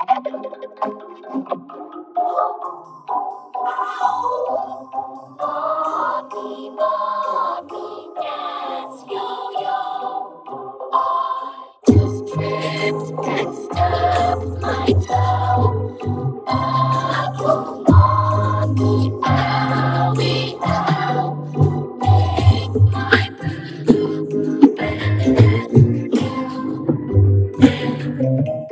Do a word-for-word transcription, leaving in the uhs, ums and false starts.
Mommy, mommy, dance yo-yo. I just tripped and stubbed my toe. Oh, mommy, owie, ow. Make my boo boo bend.